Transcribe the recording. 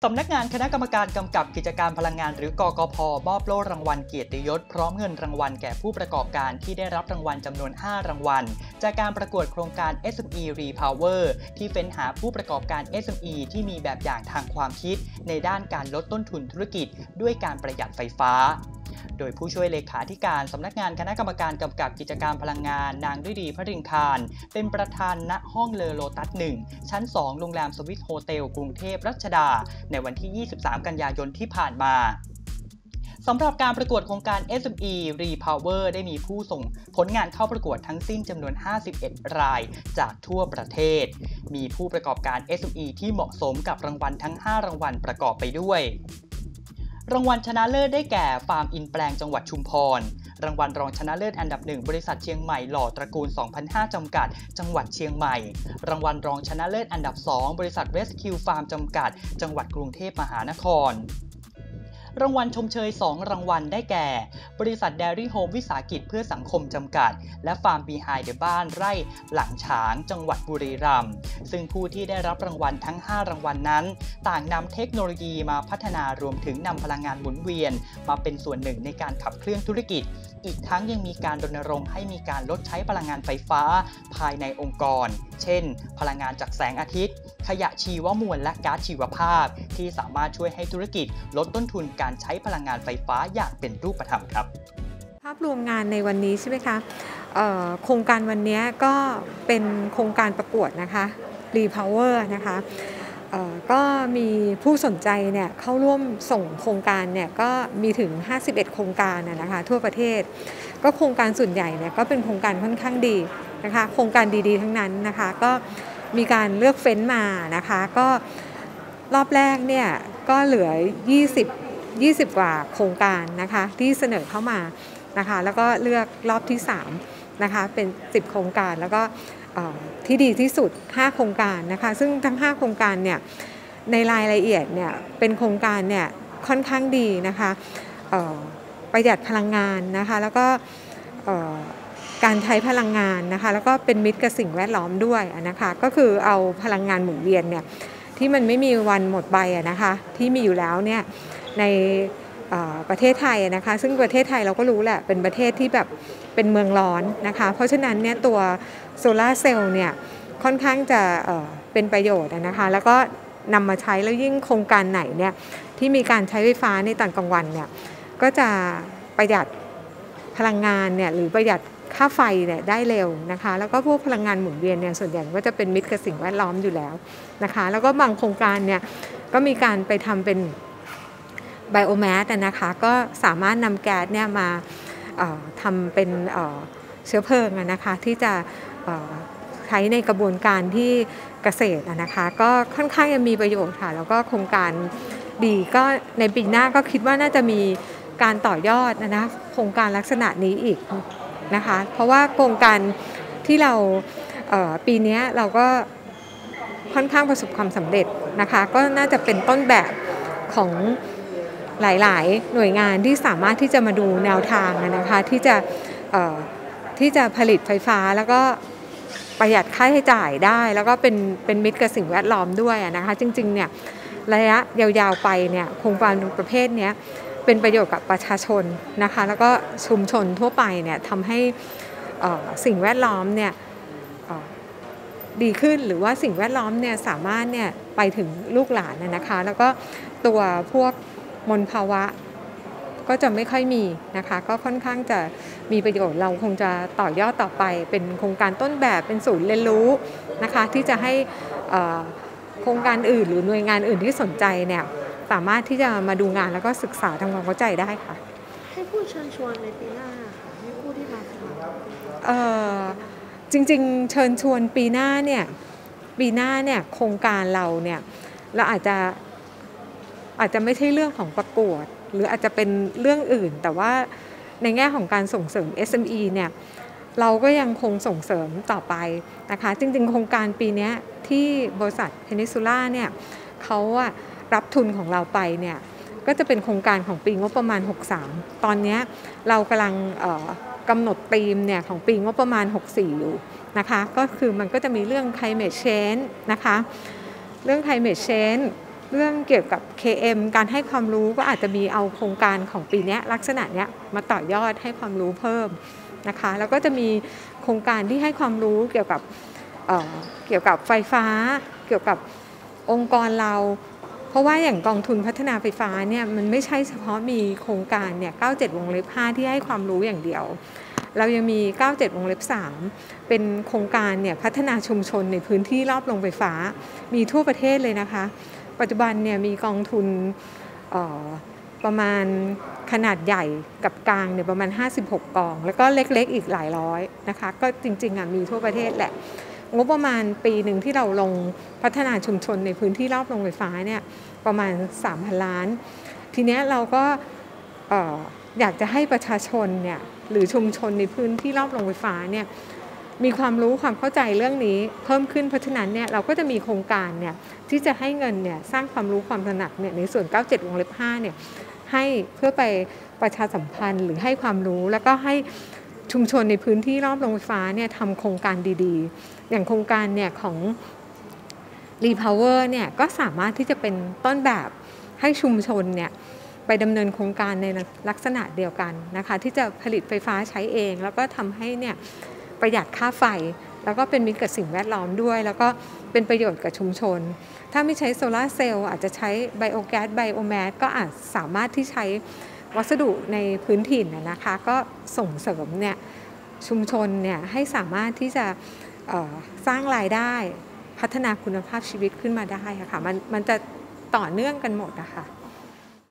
สำนักงานคณะกรรมการกำกับกิจการพลังงานหรือกกพ.มอบโล่รางวัลเกียรติยศพร้อมเงินรางวัลแก่ผู้ประกอบการที่ได้รับรางวัลจำนวน 5 รางวัลจากการประกวดโครงการ SME Repower ที่เฟ้นหาผู้ประกอบการ SME ที่มีแบบอย่างทางความคิดในด้านการลดต้นทุนธุรกิจด้วยการประหยัดไฟฟ้าโดยผู้ช่วยเลขาธิการสำนักงานคณะกรรมการกำกับกิจการพลังงานนางฤดีพริงคารเป็นประธานณห้องเลอโลตัส 1 ชั้น 2 โรงแรมสวิสโฮเทลกรุงเทพรัชดาในวันที่ 23 กันยายนที่ผ่านมาสำหรับการประกวดโครงการ SME Repower ได้มีผู้ส่งผลงานเข้าประกวดทั้งสิ้นจำนวน 51 รายจากทั่วประเทศมีผู้ประกอบการ SME ที่เหมาะสมกับรางวัลทั้ง 5 รางวัลประกอบไปด้วยรางวัลชนะเลิศได้แก่ฟาร์มอินแปลงจังหวัดชุมพรรางวัลรองชนะเลิศอันดับ 1 บริษัทเชียงใหม่หล่อตระกูล 2005 จำกัดจังหวัดเชียงใหม่รางวัลรองชนะเลิศอันดับ 2 บริษัท Rescue Farm จำกัดจังหวัดกรุงเทพมหานครรางวัลชมเชย 2 รางวัลได้แก่บริษัท Dairy Home วิสาหกิจเพื่อสังคมจำกัดและฟาร์ม Behind the บ้านไร่หลังฉางจังหวัดบุรีรัมย์ซึ่งผู้ที่ได้รับรางวัลทั้ง 5 รางวัลนั้นต่างนำเทคโนโลยีมาพัฒนารวมถึงนำพลังงานหมุนเวียนมาเป็นส่วนหนึ่งในการขับเคลื่อนธุรกิจอีกทั้งยังมีการรณรงค์ให้มีการลดใช้พลังงานไฟฟ้าภายในองค์กรเช่นพลังงานจากแสงอาทิตย์ขยะชีวมวลและก๊าซชีวภาพที่สามารถช่วยให้ธุรกิจลดต้นทุนการใช้พลังงานไฟฟ้าอย่างเป็นรูปธรรมครับภาพรวมงานในวันนี้ใช่ไหมคะโครงการวันนี้ก็เป็นโครงการประกวดนะคะ Repower นะคะก็มีผู้สนใจเนี่ยเข้าร่วมส่งโครงการเนี่ยก็มีถึง51โครงการนะคะทั่วประเทศก็โครงการส่วนใหญ่เนี่ยก็เป็นโครงการค่อนข้างดีนะคะโครงการดีๆทั้งนั้นนะคะก็มีการเลือกเฟ้นมานะคะก็รอบแรกเนี่ยก็เหลือ20กว่าโครงการนะคะที่เสนอเข้ามานะคะแล้วก็เลือกรอบที่3นะคะเป็น10โครงการแล้วก็ที่ดีที่สุด5โครงการนะคะซึ่งทั้ง5โครงการเนี่ยในรายละเอียดเนี่ยเป็นโครงการเนี่ยค่อนข้างดีนะคะประหยัดพลังงานนะคะแล้วก็การใช้พลังงานนะคะแล้วก็เป็นมิตรกับสิ่งแวดล้อมด้วยนะคะก็คือเอาพลังงานหมุนเวียนเนี่ยที่มันไม่มีวันหมดไปนะคะที่มีอยู่แล้วเนี่ยในประเทศไทยนะคะซึ่งประเทศไทยเราก็รู้แหละเป็นประเทศที่แบบเป็นเมืองร้อนนะคะเพราะฉะนั้นเนี่ยตัวโซลาร์เซลล์เนี่ยค่อนข้างจะเป็นประโยชน์นะคะแล้วก็นำมาใช้แล้วยิ่งโครงการไหนเนี่ยที่มีการใช้ไฟฟ้าในตอนกลางวันเนี่ยก็จะประหยัดพลังงานเนี่ยหรือประหยัดค่าไฟเนี่ยได้เร็วนะคะแล้วก็พวกพลังงานหมุนเวียนเนี่ยส่วนใหญ่ก็จะเป็นมิตรกับสิ่งแวดล้อมอยู่แล้วนะคะแล้วก็บางโครงการเนี่ยก็มีการไปทำเป็นไบโอแมสนะคะก็สามารถนำแก๊สเนี่ยมาทำเป็นเชื้อเพลิงนะคะที่จะใช้ในกระบวนการที่เกษตรนะคะก็ค่อนข้างจะมีประโยชน์ค่ะแล้วก็โครงการดีก็ในปีหน้าก็คิดว่าน่าจะมีการต่อยอดนะโครงการลักษณะนี้อีกนะคะเพราะว่าโครงการที่เราปีนี้เราก็ค่อนข้างประสบความสำเร็จนะคะก็น่าจะเป็นต้นแบบของหลายๆหน่วยงานที่สามารถที่จะมาดูแนวทางนะคะที่จะผลิตไฟฟ้าแล้วก็ประหยัดค่าใช้จ่ายได้แล้วก็เป็นมิตรกับสิ่งแวดล้อมด้วยนะคะจริงๆเนี่ยระยะยาวๆไปเนี่ยโครงการประเภทนี้เป็นประโยชน์กับประชาชนนะคะแล้วก็ชุมชนทั่วไปเนี่ยทำให้สิ่งแวดล้อมเนี่ยดีขึ้นหรือว่าสิ่งแวดล้อมเนี่ยสามารถเนี่ยไปถึงลูกหลานนะคะแล้วก็ตัวพวกมลภาวะก็จะไม่ค่อยมีนะคะก็ค่อนข้างจะมีประโยชน์เราคงจะต่อยอดต่อไปเป็นโครงการต้นแบบเป็นศูนย์เรียนรู้นะคะที่จะให้โครงการอื่นหรือหน่วยงานอื่นที่สนใจเนี่ยสามารถที่จะมาดูงานแล้วก็ศึกษาทำความเข้าใจได้ค่ะให้ผู้เชิญชวนในปีหน้าให้ผู้ที่มาจริงๆเชิญชวนปีหน้าเนี่ยโครงการเราเนี่ยเราอาจจะไม่ใช่เรื่องของประกวดหรืออาจจะเป็นเรื่องอื่นแต่ว่าในแง่ของการส่งเสริม SME เนี่ยเราก็ยังคงส่งเสริมต่อไปนะคะจริงๆโครงการปีนี้ที่บริษัท Peninsula เนี่ยเขารับทุนของเราไปเนี่ยก็จะเป็นโครงการของปีงบประมาณ63ตอนนี้เรากำลังกำหนดธีมเนี่ยของปีงบประมาณ64อยู่นะคะก็คือมันก็จะมีเรื่อง climate change นะคะเรื่อง climate change เรื่องเกี่ยวกับ KM การให้ความรู้ก็อาจจะมีเอาโครงการของปีนี้ลักษณะเนี้ยมาต่อยอดให้ความรู้เพิ่มนะคะแล้วก็จะมีโครงการที่ให้ความรู้เกี่ยวกับไฟฟ้าเกี่ยวกับองค์กรเราเพราะว่าอย่างกองทุนพัฒนาไฟฟ้าเนี่ยมันไม่ใช่เฉพาะมีโครงการเนี่ย97 วงเล็บ 5ที่ให้ความรู้อย่างเดียวเรายังมี97 วงเล็บ 3เป็นโครงการเนี่ยพัฒนาชุมชนในพื้นที่รอบโรงไฟฟ้ามีทั่วประเทศเลยนะคะปัจจุบันเนี่ยมีกองทุนประมาณขนาดใหญ่กับกลางเนี่ยประมาณ56 กองแล้วก็เล็กๆอีกหลายร้อยนะคะก็จริงๆมีทั่วประเทศแหละงบประมาณปีหนึ่งที่เราลงพัฒนาชุมชนในพื้นที่รอบโรงไฟฟ้าเนี่ยประมาณ 3,000 ล้านทีนี้เราก็อยากจะให้ประชาชนเนี่ยหรือชุมชนในพื้นที่รอบโรงไฟฟ้าเนี่ยมีความรู้ความเข้าใจเรื่องนี้เพิ่มขึ้นเพราะฉะนั้นเนี่ยเราก็จะมีโครงการเนี่ยที่จะให้เงินเนี่ยสร้างความรู้ความตระหนักเนี่ยในส่วน97 วงเล็บ 5เนี่ยให้เพื่อไปประชาสัมพันธ์หรือให้ความรู้แล้วก็ให้ชุมชนในพื้นที่รอบโรงไฟฟ้าเนี่ยทำโครงการดีๆอย่างโครงการเนี่ยของ Repower เนี่ยก็สามารถที่จะเป็นต้นแบบให้ชุมชนเนี่ยไปดำเนินโครงการในลักษณะเดียวกันนะคะที่จะผลิตไฟฟ้าใช้เองแล้วก็ทำให้เนี่ยประหยัดค่าไฟแล้วก็เป็นมิตรกับสิ่งแวดล้อมด้วยแล้วก็เป็นประโยชน์กับชุมชนถ้าไม่ใช้โซลาร์เซลล์อาจจะใช้ไบโอแก๊สไบโอแมสก็อาจสามารถที่ใช้วัสดุในพื้นถิ่นนะคะก็ส่งเสริมเนี่ยชุมชนเนี่ยให้สามารถที่จะสร้างรายได้พัฒนาคุณภาพชีวิตขึ้นมาได้ค่ะมันจะต่อเนื่องกันหมดนะคะ